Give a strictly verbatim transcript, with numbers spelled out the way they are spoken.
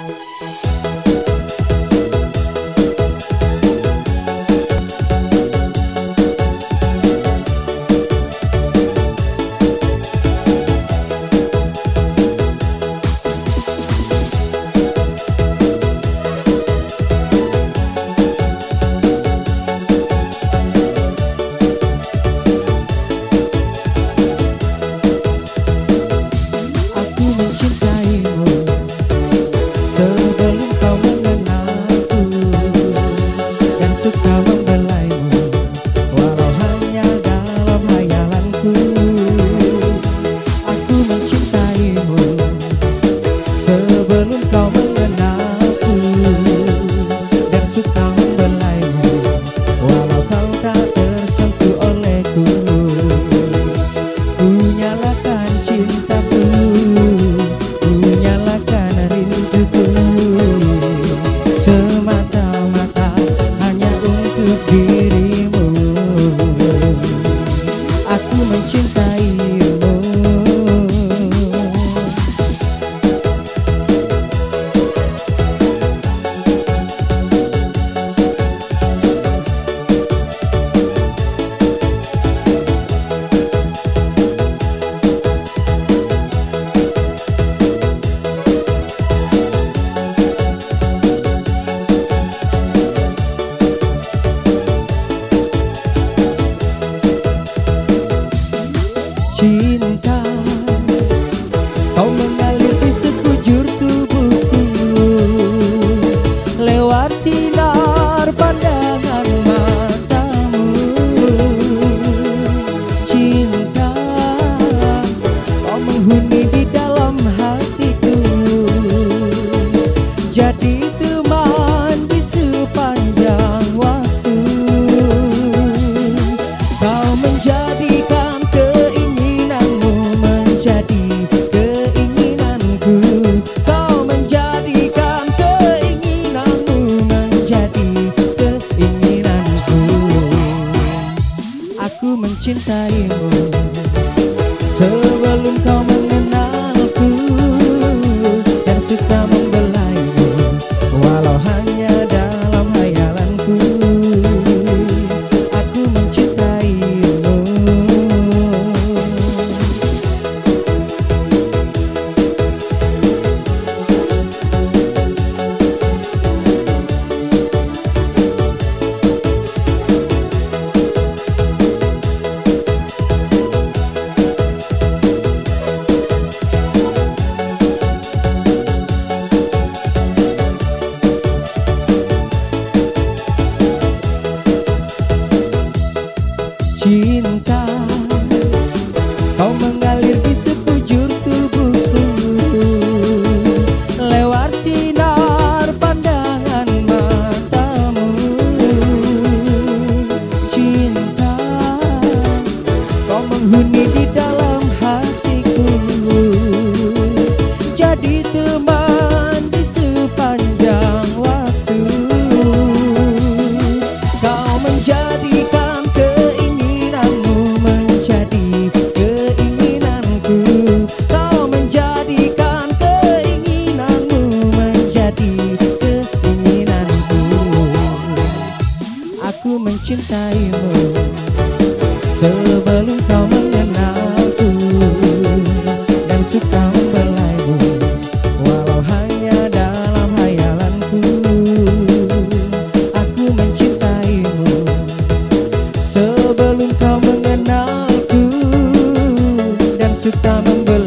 Cinta, kau mengalir di sekujur tubuhku, lewat sinar pandangan matamu. Cinta, kau menghuni di dalam hatiku, jadi teman di sepanjang waktu. Kau menjadikan mencintaimu sebelum kau mengenalku, dan suka membelaimu walau hanya dalam hayalanku. Aku mencintaimu. Cinta, kau mengalir di sekujur tubuhku, lewat sinar pandangan matamu. Cinta, kau menghuni di dalam hatiku, jadi teman di sepanjang waktu. Kau menjadikan mencintaimu sebelum kau mengenalku, dan suka membelaimu walau hanya dalam hayalanku. Aku mencintaimu sebelum kau mengenalku, dan suka membelaimu